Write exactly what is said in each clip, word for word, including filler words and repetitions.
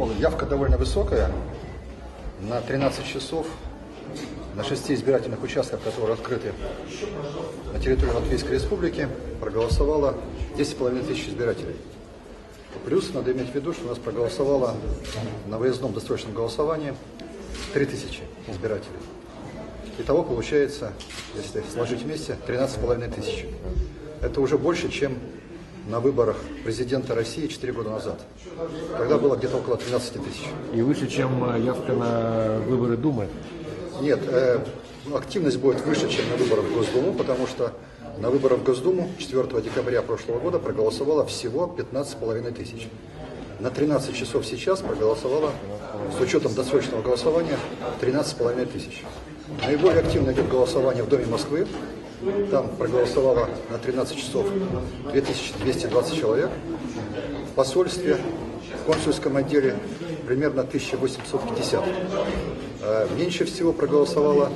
явка довольно высокая. На тринадцать часов на шести избирательных участках, которые открыты на территории Латвийской Республики, проголосовало десять с половиной тысяч избирателей. Плюс надо иметь в виду, что у нас проголосовало на выездном досрочном голосовании три тысячи избирателей. Итого получается, если сложить вместе, тринадцать с половиной тысяч. Это уже больше, чем на выборах президента России четыре года назад. Тогда было где-то около тринадцати тысяч. И выше, чем явка на выборы Думы? Нет, э, активность будет выше, чем на выборах в Госдуму, потому что на выборах в Госдуму четвёртого декабря прошлого года проголосовало всего пятнадцать с половиной тысяч. На тринадцать часов сейчас проголосовало, с учетом досрочного голосования, тринадцать с половиной тысяч. Наиболее активно идет голосование в Доме Москвы. Там проголосовало на тринадцать часов две тысячи двести двадцать человек. В посольстве, в консульском отделе примерно тысяча восемьсот пятьдесят. Меньше всего проголосовало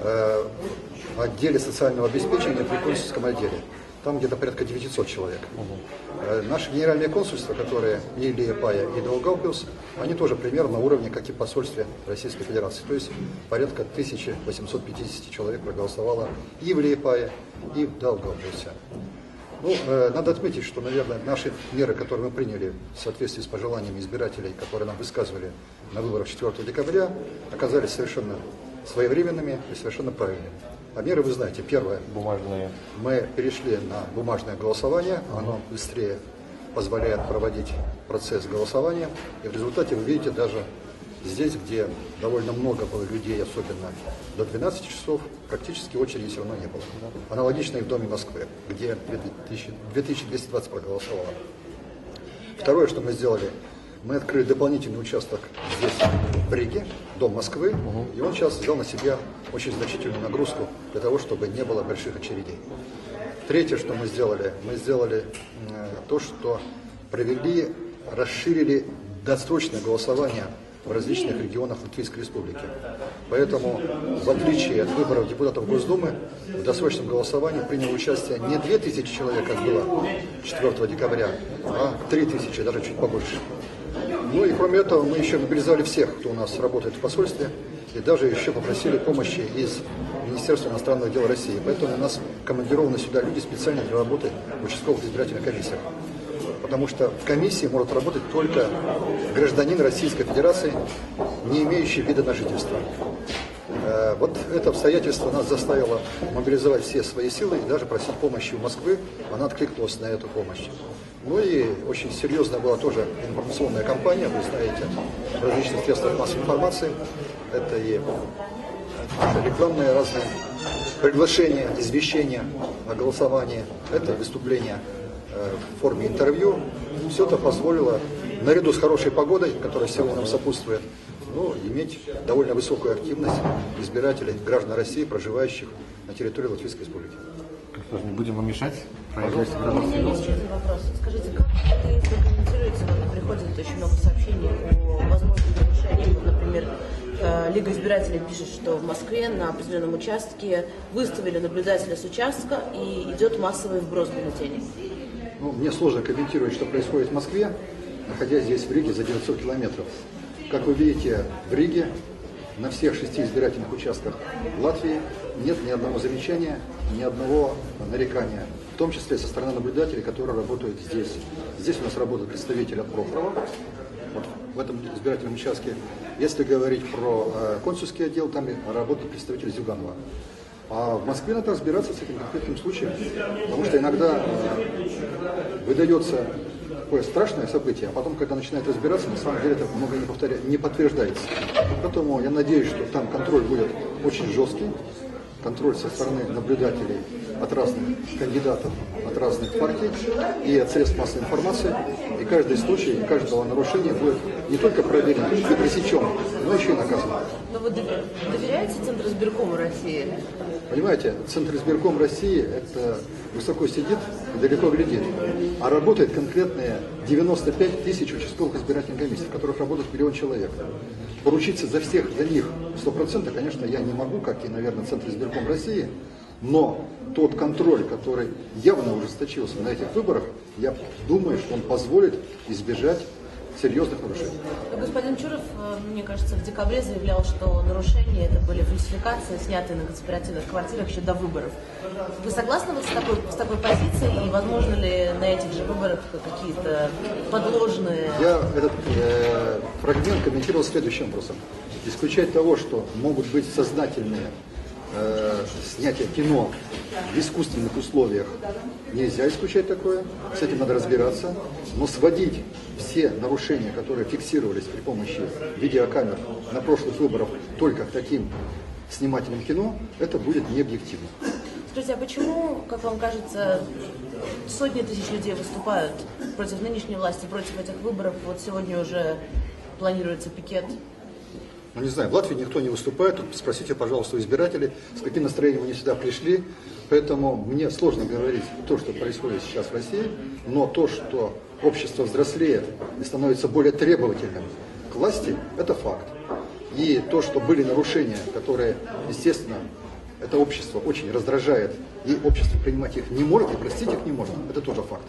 в отделе социального обеспечения при консульском отделе. Там где-то порядка девятисот человек. Угу. Наши генеральные консульства, которые и Лиепая, и Даугавпилс, они тоже примерно на уровне, как и в посольстве Российской Федерации. То есть порядка тысячи восьмисот пятидесяти человек проголосовало и в Лиепае, и в Даугавпилсе. Ну, э, надо отметить, что, наверное, наши меры, которые мы приняли в соответствии с пожеланиями избирателей, которые нам высказывали на выборах четвёртого декабря, оказались совершенно своевременными и совершенно правильными. А меры вы знаете. Первое. Бумажные. Мы перешли на бумажное голосование. Оно быстрее позволяет проводить процесс голосования. И в результате вы видите даже здесь, где довольно много было людей, особенно до двенадцати часов, практически очереди все равно не было. Аналогично и в Доме Москвы, где две тысячи двести двадцать проголосовало. Второе, что мы сделали, мы открыли дополнительный участок здесь, в Риге, Дом Москвы, угу. И он сейчас взял на себя очень значительную нагрузку для того, чтобы не было больших очередей. Третье, что мы сделали, мы сделали э, то, что провели, расширили досрочное голосование в различных регионах Латвийской Республики. Поэтому, в отличие от выборов депутатов Госдумы, в досрочном голосовании приняло участие не две тысячи человек, как было четвёртого декабря, а три тысячи, даже чуть побольше. Ну и кроме этого мы еще мобилизовали всех, кто у нас работает в посольстве, и даже еще попросили помощи из Министерства иностранных дел России. Поэтому у нас командированы сюда люди специально для работы в участковых избирательных комиссиях. Потому что в комиссии может работать только гражданин Российской Федерации, не имеющий вида на жительство. Вот это обстоятельство нас заставило мобилизовать все свои силы и даже просить помощи у Москвы. Она откликнулась на эту помощь. Ну и очень серьезная была тоже информационная кампания, вы знаете, в различных средствах массовой информации. Это и рекламные разные приглашения, извещения о голосовании, это выступления в форме интервью. Все это позволило, наряду с хорошей погодой, которая сегодня нам сопутствует, ну, иметь довольно высокую активность избирателей, граждан России, проживающих на территории Латвийской Республики. Не будем вам мешать? У меня есть еще один вопрос. Скажите, как вы прокомментируете, вот приходит очень много сообщений о возможных нарушениях, например, Лига избирателей пишет, что в Москве на определенном участке выставили наблюдателя с участка и идет массовый вброс бюллетеней. Ну, мне сложно комментировать, что происходит в Москве, находясь здесь в Риге за девятьсот километров. Как вы видите, в Риге на всех шести избирательных участках Латвии нет ни одного замечания, ни одного нарекания, в том числе со стороны наблюдателей, которые работают здесь. Здесь у нас работает представитель от Прохорова, вот в этом избирательном участке. Если говорить про э, консульский отдел, там работает представитель Зюганова. А в Москве надо разбираться с этим конкретным случаем, потому что иногда э, выдается такое страшное событие, а потом, когда начинает разбираться, на самом деле это много не, повторя... не подтверждается. Поэтому я надеюсь, что там контроль будет очень жесткий, контроль со стороны наблюдателей от разных кандидатов, от разных партий и от средств массовой информации. И каждый случай, и каждого нарушения будет не только проверен и пресечен, но еще и наказан. Но вы доверяете Центризбиркому России? Понимаете, Центризбирком России это высоко сидит и далеко глядит. А работает конкретные девяносто пять тысяч участковых избирательных комиссий, в которых работает миллион человек. Поручиться за всех, за них сто процентов, конечно, я не могу, как и, наверное, Центризбирком России, но тот контроль, который явно ужесточился на этих выборах, я думаю, что он позволит избежать серьезных нарушений. Господин Чуров, мне кажется, в декабре заявлял, что нарушения это были фальсификации, снятые на конспиративных квартирах еще до выборов. Вы согласны вот с такой, с такой позицией? И возможно ли на этих же выборах какие-то подложные... Я этот э, фрагмент комментировал следующим образом. Исключать того, что могут быть сознательные э, снятия кино в искусственных условиях, нельзя исключать такое, с этим надо разбираться, но сводить все нарушения, которые фиксировались при помощи видеокамер на прошлых выборах только к таким снимателям кино, это будет необъективно. Скажите, а почему, как вам кажется, сотни тысяч людей выступают против нынешней власти, против этих выборов? Вот сегодня уже планируется пикет. Ну, не знаю, в Латвии никто не выступает. Спросите, пожалуйста, у избирателей, с каким настроением они сюда пришли. Поэтому мне сложно говорить то, что происходит сейчас в России, но то, что общество взрослеет и становится более требовательным к власти, это факт. И то, что были нарушения, которые, естественно, это общество очень раздражает, и общество принимать их не может, и простить их не может, это тоже факт.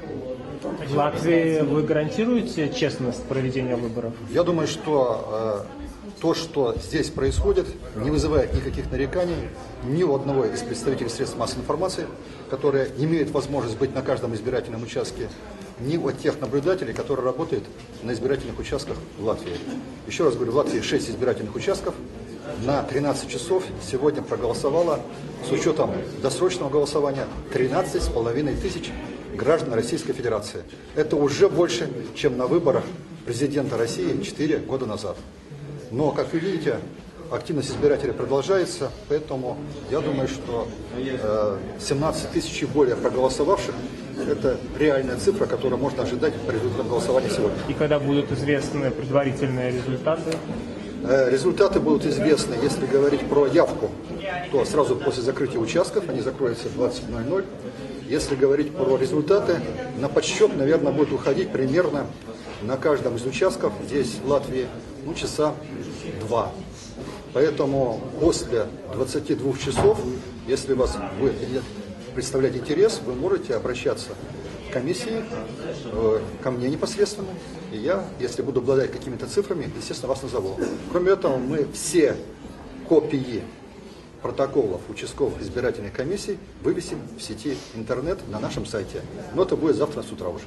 В Латвии вы гарантируете честность проведения выборов? Я думаю, что э, то, что здесь происходит, не вызывает никаких нареканий ни у одного из представителей средств массовой информации, которые имеют возможность быть на каждом избирательном участке, ни у тех наблюдателей, которые работают на избирательных участках в Латвии. Еще раз говорю, в Латвии шесть избирательных участков. На тринадцать часов сегодня проголосовало, с учетом досрочного голосования, тринадцать с половиной тысяч граждан Российской Федерации. Это уже больше, чем на выборах президента России четыре года назад. Но, как вы видите, активность избирателей продолжается, поэтому я думаю, что э, семнадцать тысяч и более проголосовавших – это реальная цифра, которую можно ожидать по результатам голосования сегодня. И когда будут известны предварительные результаты? Э, результаты будут известны, если говорить про явку, то сразу после закрытия участков, они закроются в двадцать ноль ноль. Если говорить про результаты, на подсчет, наверное, будет уходить примерно на каждом из участков здесь, в Латвии, ну, часа два. Поэтому после двадцати двух часов, если вас будет представлять интерес, вы можете обращаться к комиссии, э, ко мне непосредственно. И я, если буду обладать какими-то цифрами, естественно, вас назову. Кроме этого, мы все копии протоколов участковых избирательных комиссий вывесим в сети интернет на нашем сайте. Но это будет завтра с утра уже.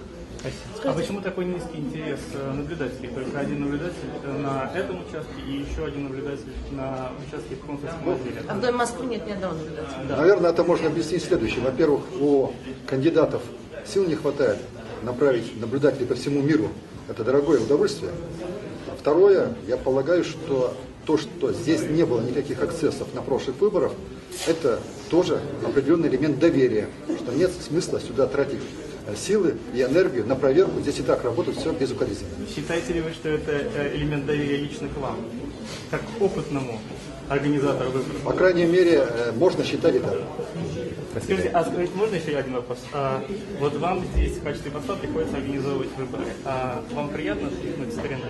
А почему такой низкий интерес наблюдателей? Только один наблюдатель на этом участке и еще один наблюдатель на участке в консульском отделе? А в Доме Москвы нет ни одного наблюдателя? Да. Наверное, это можно объяснить следующим. Во-первых, у кандидатов сил не хватает направить наблюдателей по всему миру. Это дорогое удовольствие. А второе, я полагаю, что то, что здесь не было никаких акцессов на прошлых выборах, это тоже определенный элемент доверия, что нет смысла сюда тратить силы и энергию на проверку. Здесь и так работает все безукоризненно. Считаете ли вы, что это элемент доверия лично к вам, как к опытному организатору выборов? По крайней мере, можно считать это. Скажите, а скажите, можно еще один вопрос? А, вот вам здесь в качестве посла приходится организовывать выборы. А вам приятно стряхнуть старину?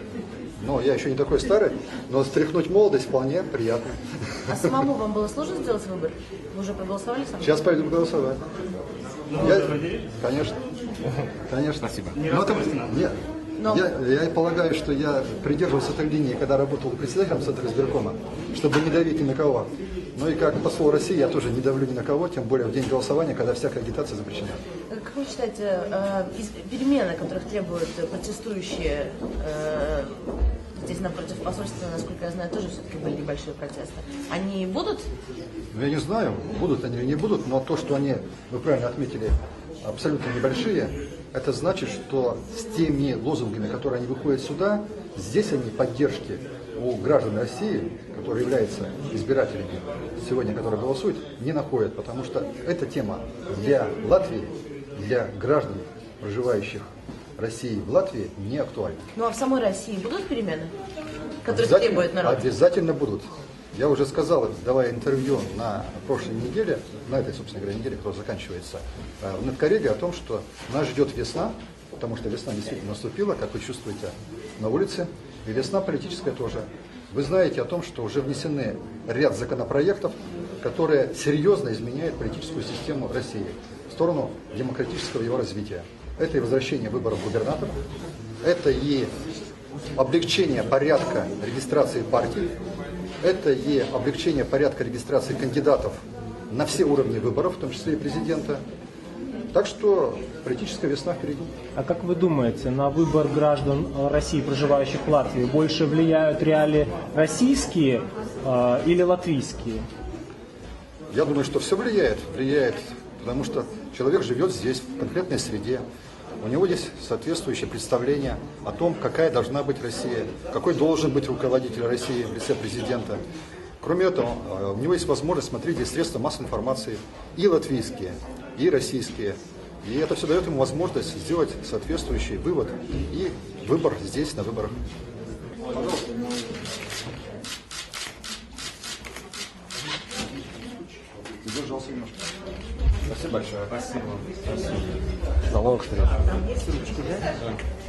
Но я еще не такой старый, но стряхнуть молодость вполне приятно. А самому вам было сложно сделать выбор? Вы уже проголосовали сами? Сейчас пойду голосовать. Ну, Я, вы надеетесь? конечно. Конечно. Спасибо. Не Но это- расстройтесь. нет. Но- Я, я полагаю, что я придерживался этой линии, когда работал председателем Центра избиркома, чтобы не давить ни на кого. Ну и как посол России я тоже не давлю ни на кого, тем более в день голосования, когда всякая агитация запрещена. Как вы считаете, э, из- перемены, которых требуют протестующие э, здесь напротив посольства, насколько я знаю, тоже все-таки были небольшие протесты, они будут? Ну, я не знаю, будут они или не будут, но то, что они, вы правильно отметили, абсолютно небольшие, это значит, что с теми лозунгами, которые они выходят сюда, здесь они поддержки у граждан России, которые являются избирателями сегодня, которые голосуют, не находят, потому что эта тема для Латвии, для граждан, проживающих в России в Латвии, не актуальна. Ну а в самой России будут перемены, которые Обязательно- требует народ? Обязательно будут. Я уже сказал, давая интервью на прошлой неделе, на этой, собственно говоря, неделе, которая заканчивается, э, в Надкоррегии, о том, что нас ждет весна, потому что весна действительно наступила, как вы чувствуете на улице, и весна политическая тоже. Вы знаете о том, что уже внесены ряд законопроектов, которые серьезно изменяют политическую систему России в сторону демократического его развития. Это и возвращение выборов губернаторов, это и облегчение порядка регистрации партий, это и облегчение порядка регистрации кандидатов на все уровни выборов, в том числе и президента. Так что политическая весна впереди. А как вы думаете, на выбор граждан России, проживающих в Латвии, больше влияют реалии российские э, или латвийские? Я думаю, что все влияет, влияет, потому что человек живет здесь, в конкретной среде. У него есть соответствующее представление о том, какая должна быть Россия, какой должен быть руководитель России в лице президента. Кроме этого, у него есть возможность смотреть здесь средства массовой информации и латвийские, и российские. И это все дает ему возможность сделать соответствующий вывод и выбор здесь, на выборах. Задержался немножко. Спасибо большое. Спасибо. Налог,